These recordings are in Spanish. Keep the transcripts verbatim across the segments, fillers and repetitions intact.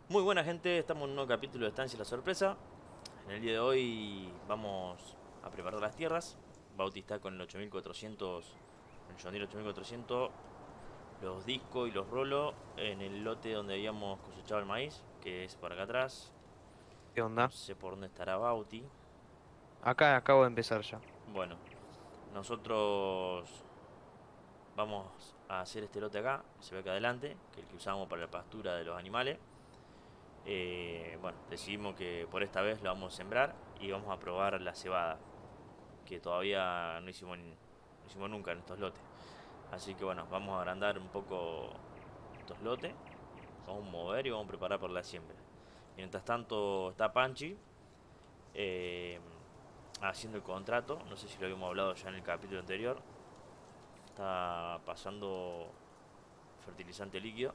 Muy buena gente, estamos en un nuevo capítulo de Estancia y la Sorpresa. En el día de hoy vamos a preparar las tierras. Bauti está con el ocho mil cuatrocientos, el John Deere ocho mil cuatrocientos, los discos y los rolos en el lote donde habíamos cosechado el maíz, que es por acá atrás. ¿Qué No onda? sé por dónde estará Bauti. Acá acabo de empezar ya. Bueno, nosotros vamos a hacer este lote acá, se ve acá adelante, que es el que usamos para la pastura de los animales. Eh, bueno, decidimos que por esta vez lo vamos a sembrar y vamos a probar la cebada, que todavía no hicimos, no hicimos nunca en estos lotes. Así que bueno, vamos a agrandar un poco estos lotes, vamos a mover y vamos a preparar por la siembra. Mientras tanto está Panchi eh, haciendo el contrato, no sé si lo habíamos hablado ya en el capítulo anterior, está pasando fertilizante líquido,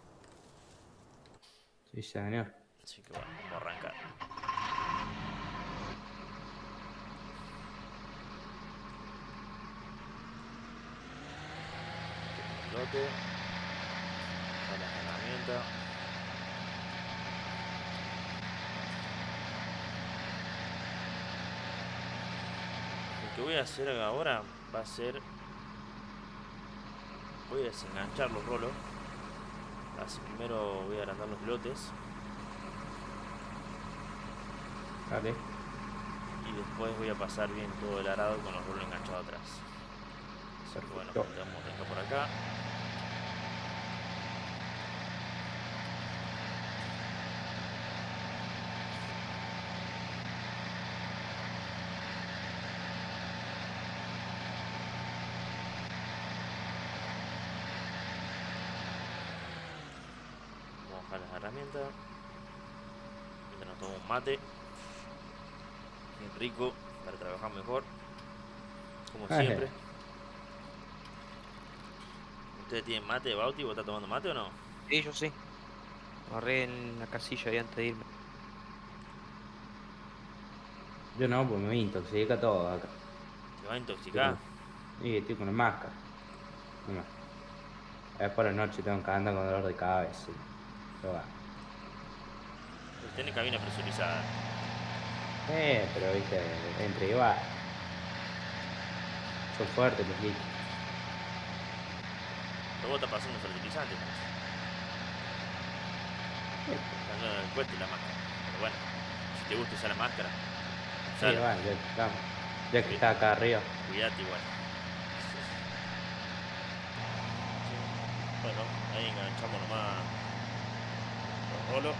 Sí, señor. así que bueno, vamos a arrancar. Tenemos el lote, ya las herramientas. Lo que voy a hacer ahora va a ser, voy a desenganchar los rolos. Así primero voy a agrandar los lotes Dale. y después voy a pasar bien todo el arado con los rolos enganchados atrás. Así que bueno, Perfecto. plantamos acá por acá. Vamos a bajar las herramientas. Mientras nos tomamos un mate, bien rico, para trabajar mejor, como Eh, siempre. ¿Ustedes tienen mate, Bauti? ¿Vos estás tomando mate o no? Sí, yo sí. Agarré en la casilla ahí antes de irme. yo no, pues me intoxica todo acá. ¿Te va a Estoy intoxicar? con, y estoy con la máscara. No, es por la noche, tengo que andar con dolor de cabeza. Pero va. Pues tiene cabina presurizada. Eh, pero viste, entre igual. Son fuertes los líquidos. Pero vos estás pasando fertilizante, ¿no? Eh, Estás el puesto y la máscara. Pero bueno, si te gusta usar la máscara, Sí, usala. bueno, ya, vamos. Ya que Cuí- está acá arriba. Cuídate igual. Bueno, ahí enganchamos nomás los rolos.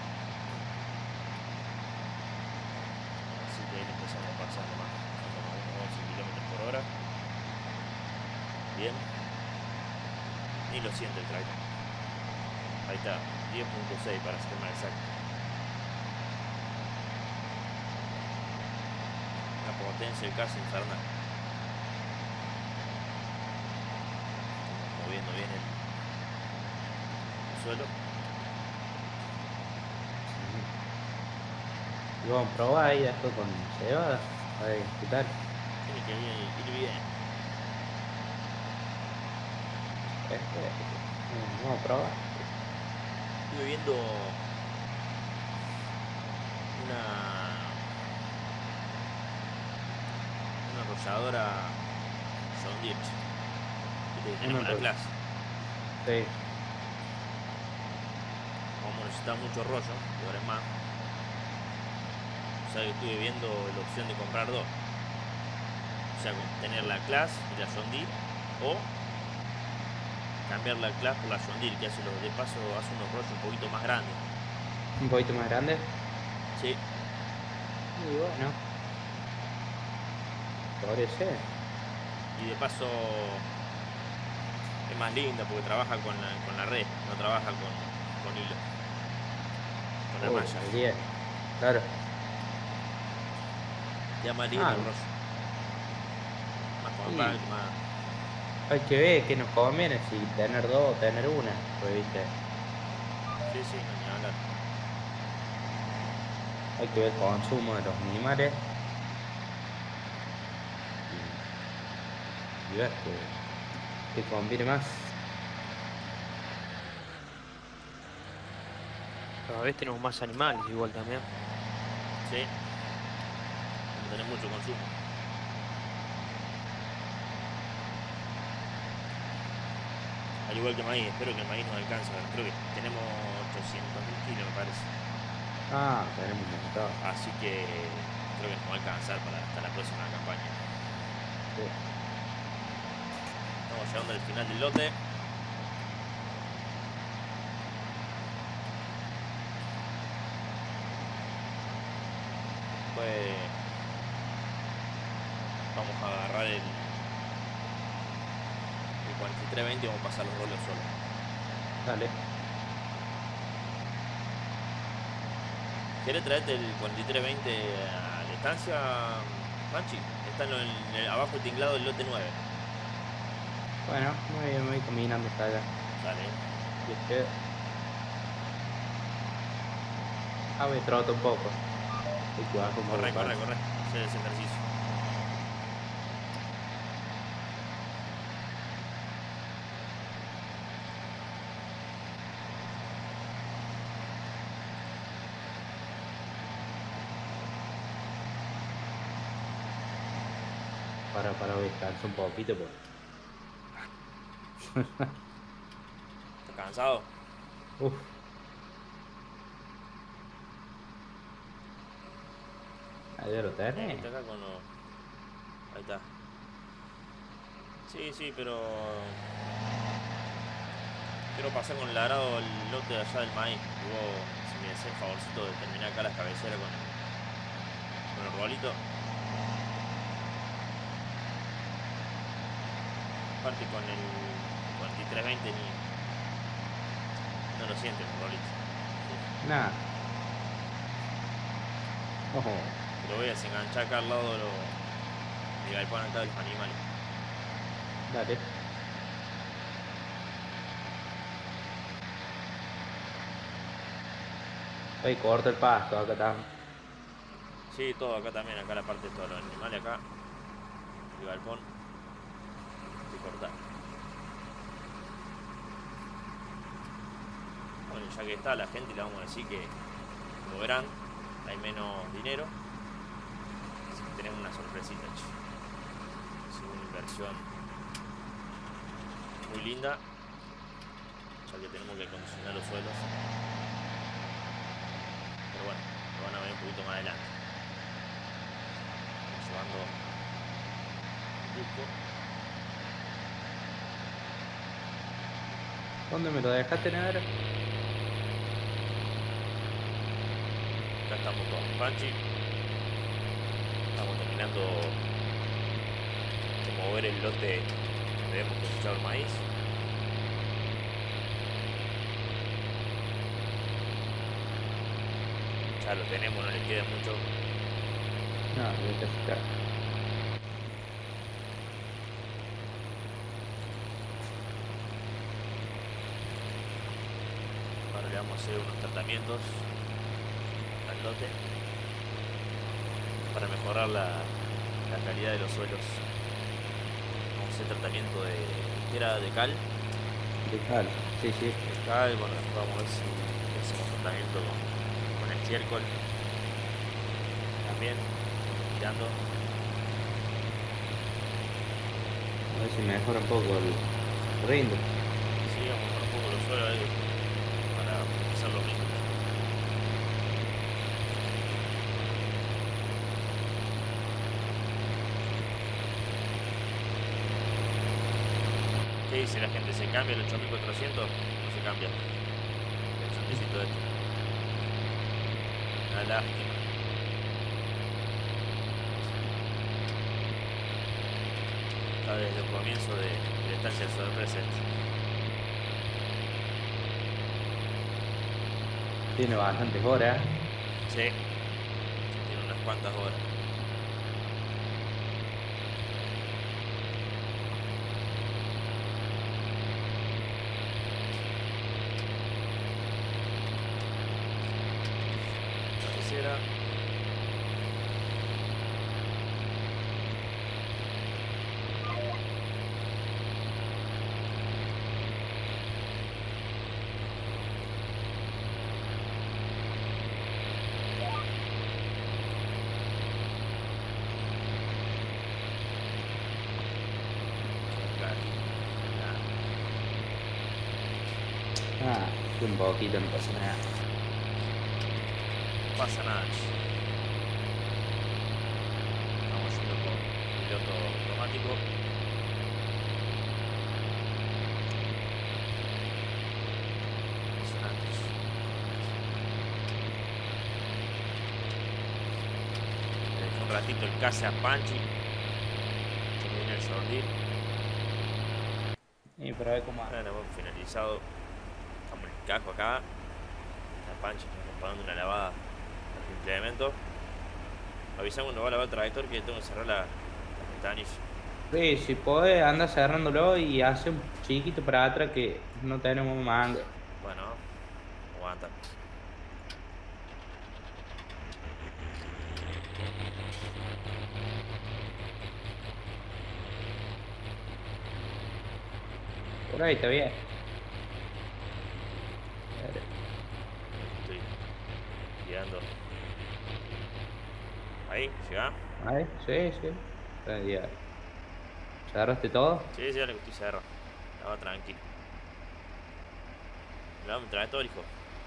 Así que ahí le empezamos a pasar nomás. Vamos a unos once kilómetros por hora. Bien. Ni lo siente el tractor. Ahí está. diez punto seis para ser más exacto. Una potencia casi infernal. Estamos moviendo bien el, el suelo. Y vamos a probar ahí después con cebada. A ver qué tal. Tiene que ir, ir bien. Este, mm, vamos a probar. Estuve viendo una, una arrolladora John Deere. Viste que Uno tenemos la enro- clase. Sí. Vamos a necesitar mucho rollo, y ahora es más. O sea que estuve viendo la opción de comprar dos. O sea, con tener la clase y la John Deere. O cambiar la clase por la John Deere, que hace los, de paso hace unos rollos un poquito más grandes. Un poquito más grande. Sí, Y bueno, podría ser. y de paso es más linda porque trabaja con la, con la red, no trabaja con, con hilo, con la Uy, malla. el diez. Claro. Queda más lindo Ah, el rollo, más y compacto, más. hay que ver qué nos conviene, si tener dos o tener una. Pues viste, Sí, sí, no ni hablar. hay que ver el consumo de los animales y, y ver qué, qué conviene más. Cada vez tenemos más animales igual también. Sí. Vamos a tener mucho consumo. Al igual que maíz, espero que el maíz nos alcance. Creo que tenemos ochocientos mil kilos, me parece. Ah, tenemos un montón. Así que creo que nos va a alcanzar para hasta la próxima campaña. Sí. Estamos llegando al final del lote. Pues vamos a agarrar el, el cuarenta y tres veinte y vamos a pasar los roles solos. Dale. ¿Querés traerte el cuarenta y tres veinte a la estancia, Panchi? Está en el- en el- abajo el tinglado del lote nueve. Bueno, muy bien, me voy caminando hasta allá. Dale. Y es que... Ah, me troto un poco. Y cuidado con Corre, por- corre, corre. Hacer ese ejercicio. Para, para descansar un poquito, pues. ¿Estás cansado? Uf. Ahí lo tenés. Vente acá con los... Ahí está. Sí, sí, pero... Quiero pasar con el arado el lote de allá del maíz. Luego, si me haces el favorcito de terminar acá las cabeceras con el, con el rolito. Aparte con el cuarenta y tres veinte ni... No lo siente el rolito. Nada. Ojo. Lo voy a desenganchar acá al lado de los... del galpón acá de los animales. Dale. Ahí corta el pasto, acá está. Sí, todo acá también, acá la parte de todos los animales acá. El galpón. Y cortar. Bueno, ya que está la gente le vamos a decir que, como verán, hay menos dinero. Así que tenemos una sorpresita, che. Es una inversión muy linda, ya que tenemos que condicionar los suelos. Pero bueno, lo van a ver un poquito más adelante. Estamos llevando un disco. ¿Dónde me lo dejaste, Negra? Acá estamos con Panchi. Estamos terminando de mover el lote donde hemos cosechado el maíz. Ya lo tenemos, no le queda mucho. No, voy a fijar. Ahora le vamos a hacer unos tratamientos al lote para mejorar la, la calidad de los suelos. Vamos a hacer tratamiento de, ¿qué era? De cal. De cal. Sí, sí. De cal, bueno, después vamos a ver si hacemos tratamiento con, con estiércol. También, tirando. A ver si mejora un poco el rinde. Sí, vamos a poner un poco los suelos ahí para empezar lo mismo. ¿Qué dice la gente? ¿Se cambia el ocho mil cuatrocientos? No se cambia. El chanticito este. Una lástima. Está desde el comienzo de, de la estancia de sorpresa. Tiene bastantes horas. Sí. Tiene unas cuantas horas. Cabecera. Acelérate un poquito, no pasa nada. No pasa nada. Estamos yendo con piloto automático. Impresionantes. Le dejé un ratito el case a Panchi. Se me viene el sordir. Y para ver cómo anda. Bueno, hemos finalizado. Estamos en el cajo acá. La Panchi nos está dando una lavada al implemento. Avisamos cuando va a lavar el tractor que tengo que cerrar la, la ventanilla. Sí, si podés, anda cerrándolo y hace un chiquito para atrás que no tenemos manga. Bueno, aguanta. Por ahí está bien. Estoy guiando. Ahí, llega. Ahí, sí, sí. Está bien. ¿Cerraste todo? Sí, sí, ahora que estoy cerrado. La va tranquilo. La me trae todo, hijo.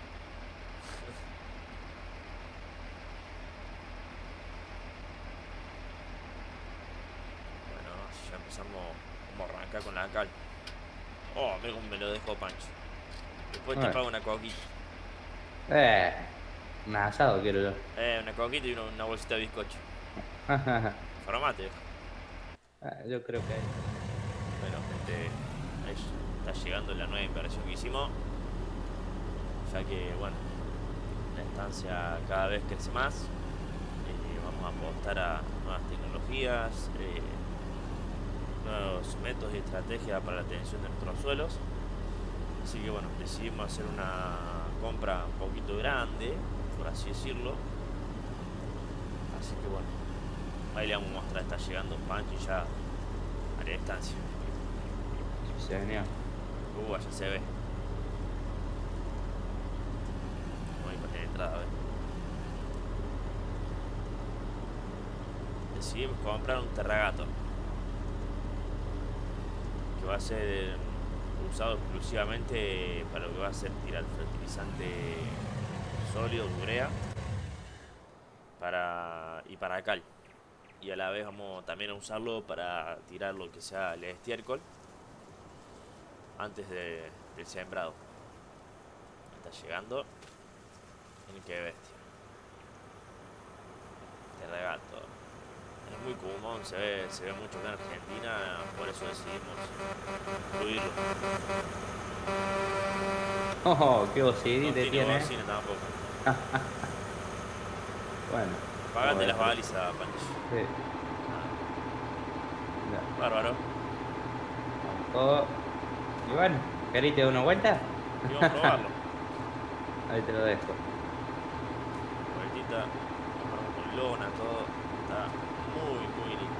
Bueno, ya empezamos. Vamos a arrancar con la cal. Oh, mira cómo me lo dejó Pancho. Después te Bueno. pago una coquita. Eh, un asado quiero yo. Eh, una coquita y una, una bolsita de bizcocho. Formate, viejo. Ah, yo creo que hay. Bueno, este, ahí está llegando la nueva inversión que hicimos. Ya que, bueno, la estancia cada vez crece más. Eh, vamos a apostar a nuevas tecnologías, eh, nuevos métodos y estrategias para la atención de nuestros suelos. Así que, bueno, decidimos hacer una compra un poquito grande, por así decirlo. Así que, bueno, ahí le vamos a mostrar. Está llegando Pancho ya a la estancia. Sí, señor. Uh, allá se ve. Voy para la entrada, a ver. Decidimos comprar un Terragato que va a ser usado exclusivamente para lo que va a ser tirar fertilizante sólido, urea, para, y para cal. Y a la vez vamos también a usarlo para tirar lo que sea el estiércol antes de, del sembrado. Está llegando. Miren qué bestia. Terragato. Es muy común, se ve, se ve mucho acá en Argentina, por eso decidimos incluirlo. Oh, qué O C D No te tiene tiene. bocina tampoco. Bueno. Pagate vamos a las ver. balizas, Pancho. Sí. Ya, Bárbaro. vamos todo. Y bueno, ¿querés te dar una vuelta? Y vamos a probarlo. Ahí te lo dejo. Vueltita, compramos con lona, todo. Está muy, muy lindo.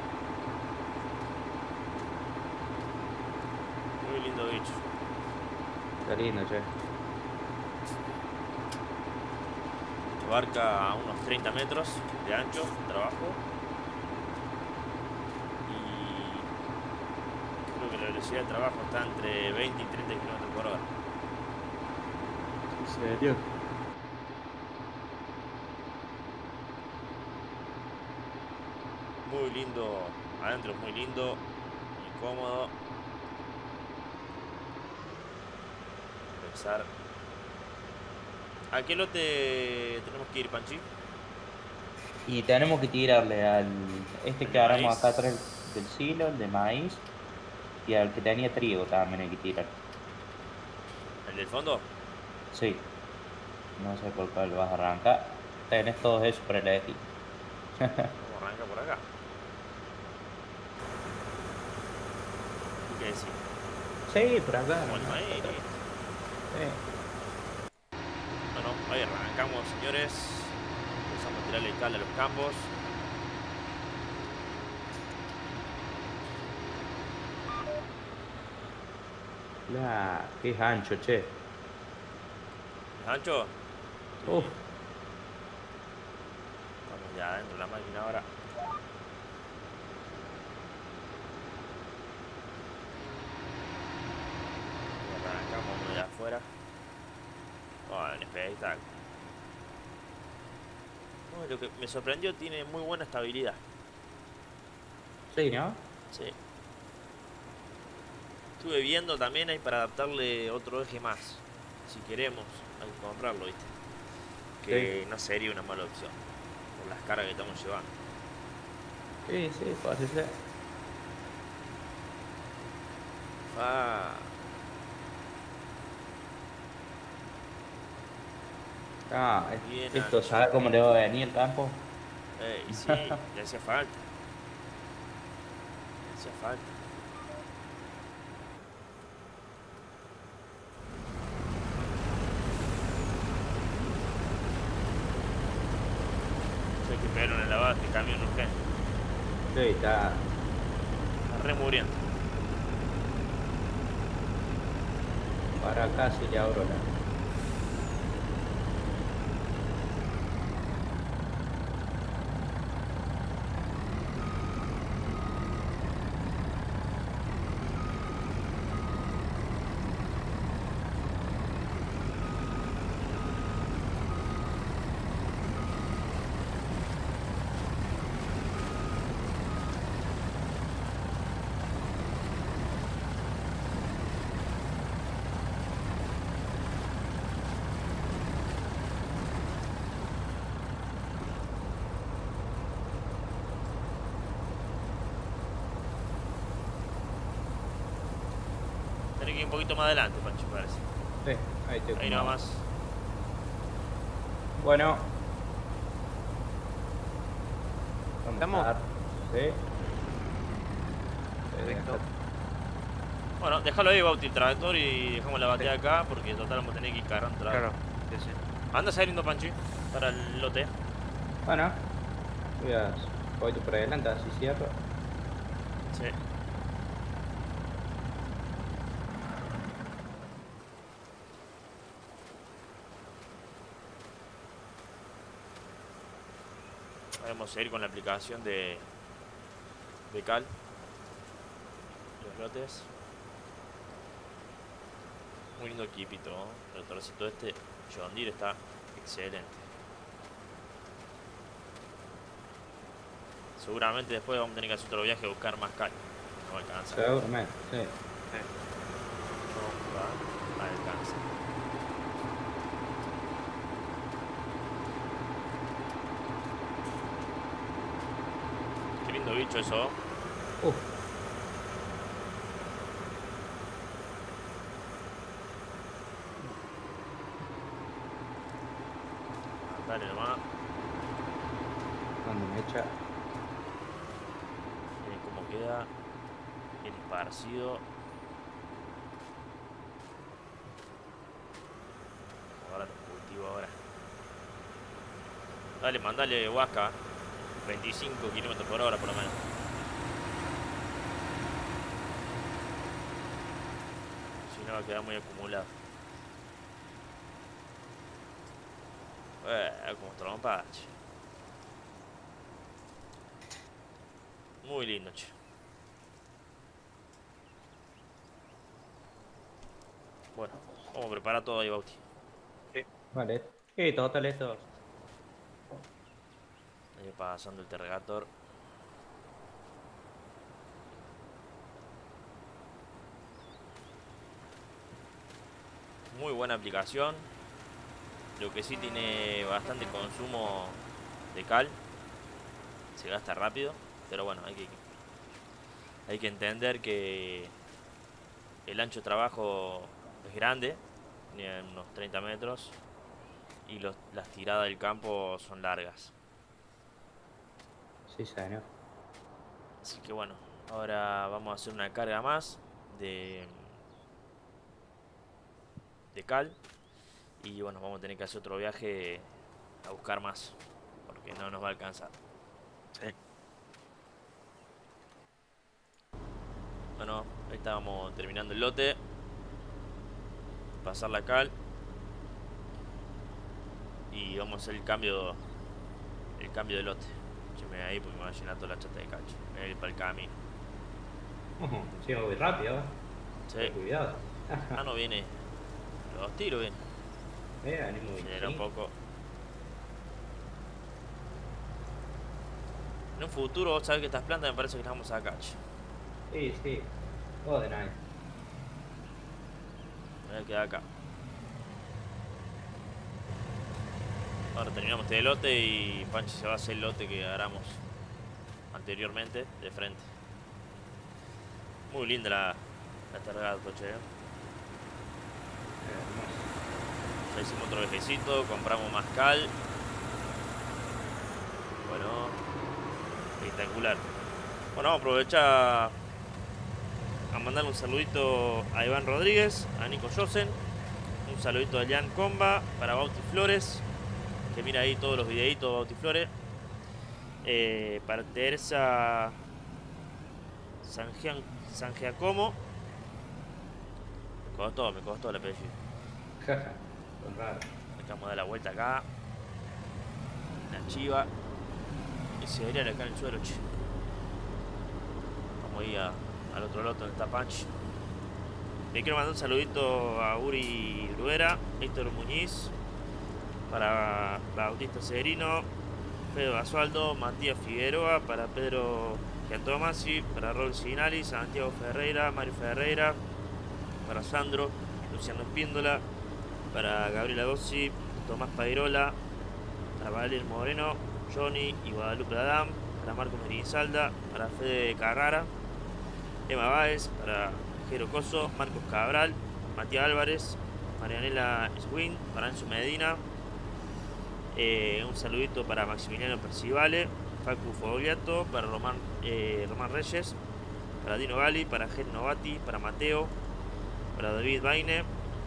Muy lindo bicho. Está lindo, che. Abarca a unos treinta metros de ancho, trabajo. Y creo que la velocidad de trabajo está entre veinte y treinta kilómetros por hora. ¿En serio? Muy lindo, adentro es muy lindo, muy cómodo. Pensar. ¿A qué lote tenemos que ir, Panchi? Y tenemos que tirarle al este ¿El que de agarramos maíz? acá atrás del silo, el de maíz, y al que tenía trigo también hay que tirar. ¿El del fondo? Sí. No sé por cuál vas a arrancar. Tenés todos esos para elegir. Vamos a arrancar por acá. ¿Tú qué decís? Sí, por acá. Como el ¿no? maíz. Sí. Bueno, ahí arrancamos, señores. Empezamos a tirarle cal a los campos. La, qué ancho, che. ¿Es ancho? Uf. Estamos ya dentro de la máquina ahora. Y arrancamos de afuera. Bueno, un espectáculo. No, lo que me sorprendió, tiene muy buena estabilidad. Sí, ¿no? Sí. Estuve viendo también, hay para adaptarle otro eje más. Si queremos, hay que comprarlo, ¿viste? Que Sí. no sería una mala opción. Por las cargas que estamos llevando. Sí, sí, puede ser. Ah, Ah, bien esto, ancho. ¿sabes cómo le va a venir el campo? Eh, y sí, le hacía falta. Le hacía falta. Hay que pegar una lavada este camión urgente. Sí, está. Está re muriendo. Para casi le abro la. Tenés que ir un poquito más adelante, Pancho, parece. Sí, ahí te Ahí nomás. Bueno. Vamos ¿Estamos? a dar. Sí. Perfecto. Bueno, déjalo ahí, Bauti, el tractor, y dejamos la batería acá, porque total vamos a tener que ir cargando tractor. Claro, sí, sí. Anda saliendo, Panchi, para el lote. Bueno. Voy a un poquito por adelante, así cierro. Sí. Vamos a ir con la aplicación de, de Cal. Los lotes. Muy lindo equipito, ¿no? El trocito este John Deere está excelente. Seguramente después vamos a tener que hacer otro viaje a buscar más Cal. No alcanza. Seguramente, sí. No va a alcanzar. Qué lindo bicho eso. Uf. Dale nomás. Cuando me echa. Miren cómo queda el esparcido. Ahora lo cultivo ahora. Dale, mandale Huasca. veinticinco kilómetros por hora por lo menos. Si no va a quedar muy acumulado. Eh, como trompa, che. Muy lindo, che. Bueno, vamos a preparar todo ahí, Bauti. Vale. Sí, total esto. Ahí pasando el Terregator. Muy buena aplicación. Lo que sí tiene bastante consumo de cal. Se gasta rápido. Pero bueno, hay que, hay que entender que el ancho de trabajo es grande. Tiene unos treinta metros. Y los, las tiradas del campo son largas. Sí, señor. Así que bueno, ahora vamos a hacer una carga más de, de cal. Y bueno, vamos a tener que hacer otro viaje a buscar más, porque no nos va a alcanzar. Sí. Bueno, ahí estábamos terminando el lote. Pasar la cal. Y vamos a hacer el cambio el cambio de lote. Écheme ahí porque me va a llenar toda la chata de cacho. Me voy a ir para el camino. Uh, sí, muy rápido. Sí. Cuidado. Ah, no viene. Los tiros vienen. Eh, ánimo Acelera un veinticinco. poco. En un futuro, vos sabés que estas plantas me parece que las vamos a sacar. che. Sí, sí. Todo de night. Me voy a quedar acá. Ahora terminamos este lote y Panchi se va a hacer el lote que agarramos anteriormente de frente. Muy linda la, la targada, che. ¿eh? Hermoso. Ya hicimos otro vejecito, compramos más cal. Bueno, espectacular. Bueno, vamos a aprovechar a mandarle un saludito a Iván Rodríguez, a Nico Josen, un saludito a Jan Comba, para Bauti Flores, que mira ahí todos los videitos de Bauti Flores, eh, para Teresa Sangian, Sangiacomo. Me costó, me costó el apellido. Jaja, con raro. Acá vamos a dar la vuelta acá. La chiva. Y se debería acá en el suelo, che. Vamos a ir a, al otro lote donde está Panchi. Le quiero mandar un saludito a Uri Bruera, Héctor Muñiz, para Bautista Severino, Pedro Basualdo, Matías Figueroa, para Pedro Giantomasi, para Raúl Signali, Santiago Ferreira, Mario Ferreira, para Sandro, Luciano Espíndola, para Gabriela Gossi, Tomás Pairola, para Valerio Moreno, Johnny y Guadalupe Adam, para Marco Merinsalda, para Fede Carrara, Emma Báez, para Jero Coso, Marcos Cabral, Matías Álvarez, Marianela Swin, para Enzo Medina, eh, un saludito para Maximiliano Percivale, Facu Fogliato, para Román, eh, Román Reyes, para Dino Gali, para Ger Novati, para Mateo, para David Baine.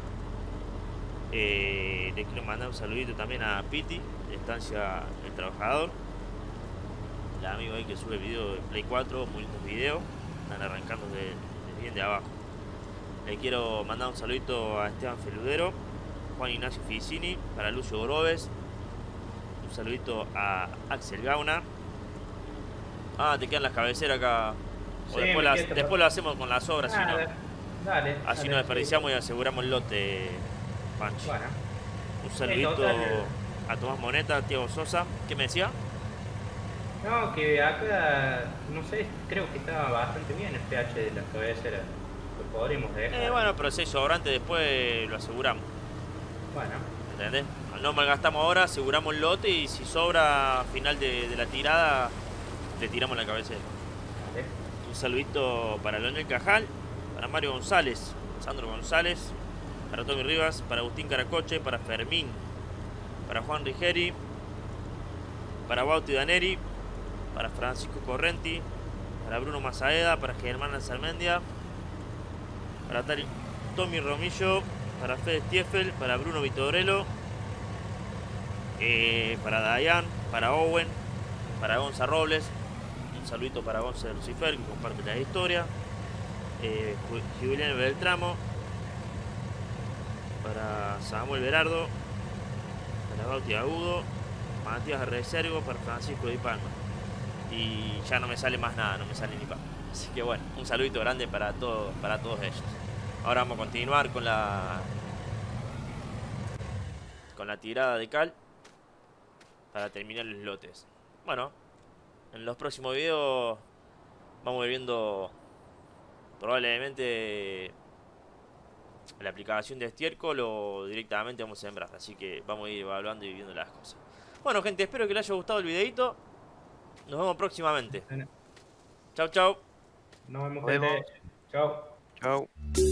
Eh, le quiero mandar un saludito también a Piti, de Estancia El Trabajador, el amigo ahí que sube video de Play cuatro, muy lindos videos, están arrancando de, de bien de abajo. Le quiero mandar un saludito a Esteban Feludero, Juan Ignacio Ficini, para Lucio Grobes, un saludito a Axel Gauna. Ah, te quedan las cabeceras acá. O Sí, después, me las, quedo- después lo hacemos con las obras, si Ah, no. dale, dale. Así dale, nos sí. desperdiciamos y aseguramos el lote, Panchi. Bueno, Un saludito total- a Tomás Moneta, a Tiago Sosa. ¿Qué me decía? no, que acá, no sé, creo que estaba bastante bien el pH de las cabeceras. Lo podríamos dejar. Eh, bueno, pero si hay sobrante después lo aseguramos. Bueno, ¿Entendés? No malgastamos ahora, aseguramos el lote y si sobra a final de, de la tirada, le tiramos la cabecera. vale. Un saludito para Leonel Cajal, para Mario González, Sandro González, para Tommy Rivas, para Agustín Caracoche, para Fermín, para Juan Rigeri, para Bauti Daneri, para Francisco Correnti, para Bruno Mazaeda, para Germán Alzalmendia, para Tari, Tommy Romillo, para Fede Stiefel, para Bruno Vitorello, eh, para Dayan, para Owen, para Gonza Robles, un saludito para Gonza de Lucifer que comparte la historia, eh, Julián Beltramo, para Samuel Berardo, para Bauti Agudo, Matías Reservo, para Francisco Di Palma. Y ya no me sale más nada, no me sale ni pa. Así que bueno, un saludito grande para todos, para todos ellos. Ahora vamos a continuar con la con la tirada de cal para terminar los lotes. Bueno, en los próximos videos vamos a ir viendo probablemente la aplicación de estiércol o directamente vamos a sembrar. Así que vamos a ir evaluando y viendo las cosas. Bueno, gente, espero que les haya gustado el videito. Nos vemos próximamente. Bueno, Chau, chau. nos vemos, Nos vemos. gente. Chao. Chau.